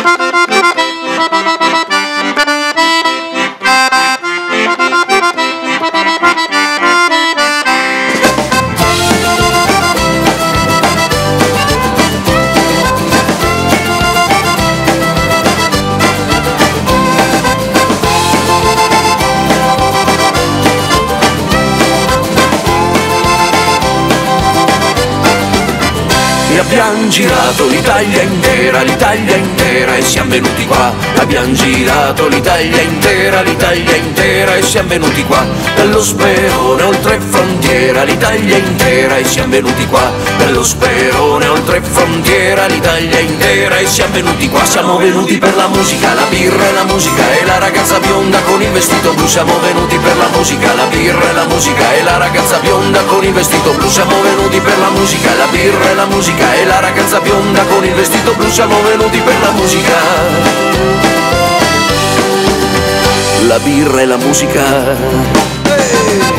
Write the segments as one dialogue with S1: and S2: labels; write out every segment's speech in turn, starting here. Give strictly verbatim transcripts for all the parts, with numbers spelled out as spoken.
S1: Abbiamo girato l'Italia intera, l'Italia intera e siamo venuti qua. Abbiamo girato l'Italia intera, l'Italia intera e siamo venuti qua. Dallo Sperone oltre frontiera, l'Italia intera e siamo venuti qua. Dallo Sperone oltre frontiera, l'Italia intera e siamo venuti qua. Siamo venuti per la musica, la birra e la musica e la ragazza bionda con il vestito blu. Siamo venuti per la musica, la birra e la musica e la ragazza bionda con il vestito blu. Siamo venuti per la musica, la birra e la musica e la ragazza bionda con il vestito blu. Siamo venuti per la musica, la birra e la musica. Hey!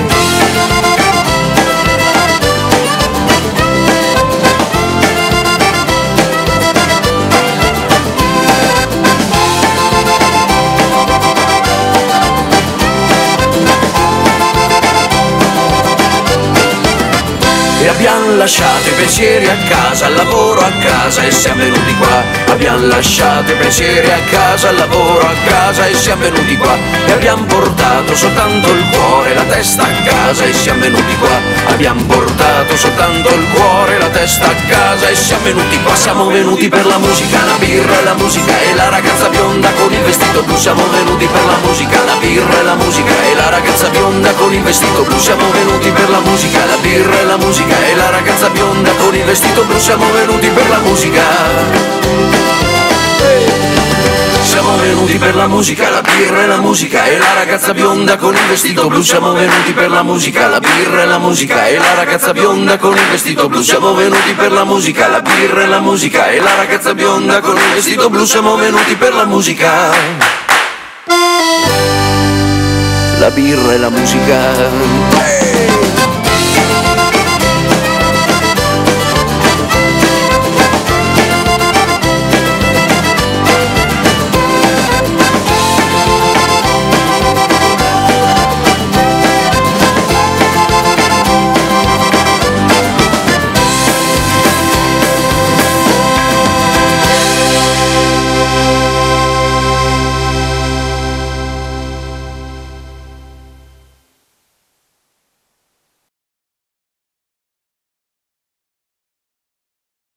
S1: E abbiamo lasciato i pensieri a casa, al lavoro a casa e siamo venuti qua. Abbiamo lasciato i pensieri a casa, al lavoro a casa e siamo venuti qua. E abbiamo portato soltanto il cuore, la testa a casa e siamo venuti qua. Abbiamo portato soltanto il cuore, la testa a casa e siamo venuti qua. Siamo venuti per la musica, la birra e la musica e la ragazza bionda con il vestito blu. Siamo venuti per la musica, la birra e la musica e la ragazza bionda con il vestito blu. Siamo venuti per la musica, la birra e la musica e la ragazza bionda con il vestito blu. Siamo venuti per la musica, siamo venuti per la musica, la birra e la musica e la ragazza bionda con il vestito blu. Siamo venuti per la musica, la birra e la musica e la ragazza bionda con il vestito blu. Siamo venuti per la musica, la birra e la musica e la ragazza bionda con il vestito blu. Siamo venuti per la musica, la birra e la musica.